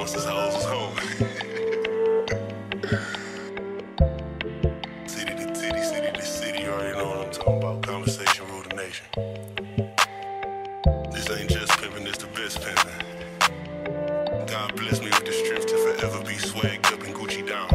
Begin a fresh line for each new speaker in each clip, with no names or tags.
once his hoes was home. City to city, city to city, you already know what I'm talking about. Conversation rule the nation. This ain't just pimping, this the best pimping. God bless me with the strength to forever be swagged up and Gucci down.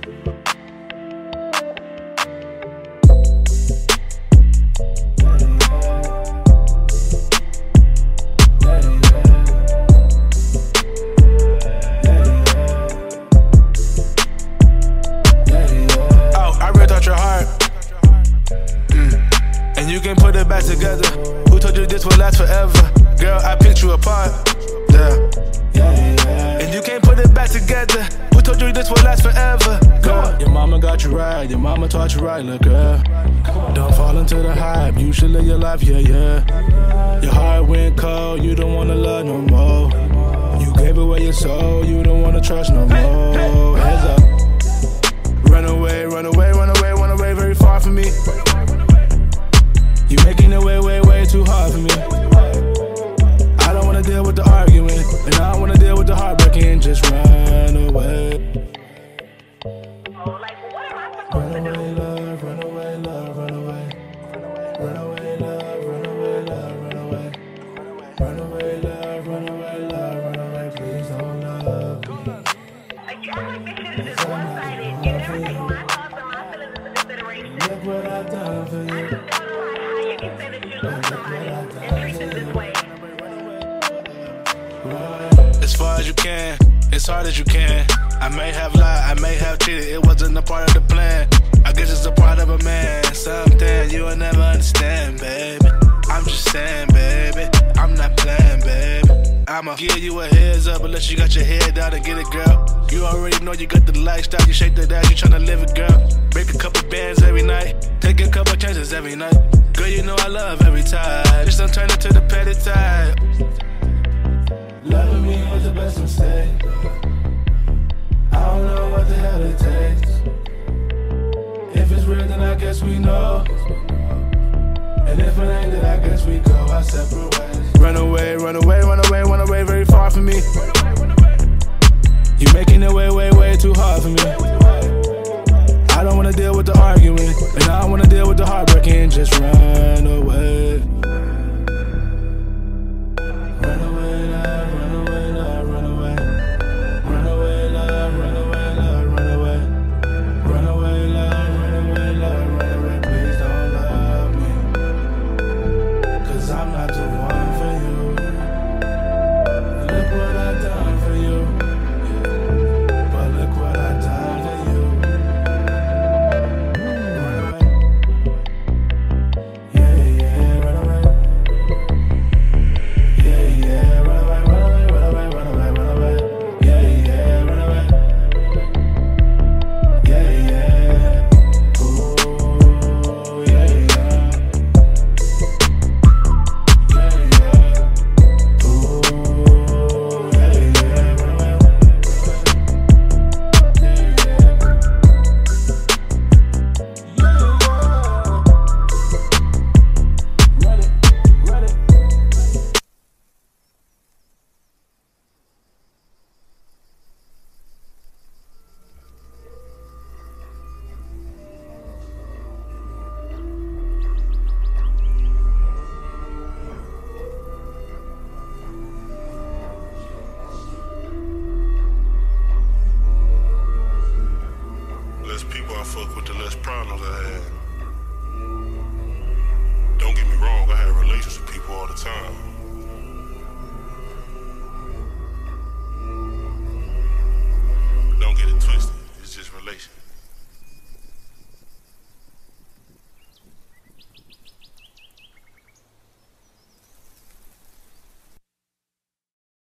And you can put it back together. Who told you this will last forever? Girl, I picked you apart. Yeah. And you can't put it back together. Who told you this will last forever? Girl, your mama got you right. Your mama taught you right, look, girl. Don't fall into the hype. You should live your life, yeah. Your heart went cold. You don't wanna love no more. You gave away your soul. You don't wanna trust no more. Hands up. Run away, run away, run away, run away very far from me. You making it way, way, way too hard for me. I don't wanna deal with the arguing, and I don't wanna deal with the heartbreaking. Just run away. Run away, love, run away, love, run away. Run away, love, run away, love, run away. Run away, love, run away, love, run away. Please don't love me.
I like this shit is just one-sided. You never take my thoughts and my feelings into consideration.
Look what I've done for you.
I just don't know how you can say that you love somebody and treat them this way.
As far as you can, as hard as you can. I may have lied, I may have cheated, it wasn't a part of the plan. I guess it's a part of a man. Something you will never understand, baby. I'm just saying, baby, I'm not playing, baby. I'ma give you a heads up unless you got your head down and get it, girl. You already know you got the lifestyle, you shake that ass, you tryna live it, girl. Break a couple bands every night, take a couple chances every night. Girl, you know I love every time, just don't turn it to the petty type. Loving me was the best mistake. I don't know what the hell it takes. If it's real, then I guess we know. And if it ain't, then I guess we go our separate ways. Run away, run away, run away, run away very far from me. You making it way, way, way too hard for me. I don't wanna deal with the arguing, and I don't wanna deal with the heartbreaking. Just run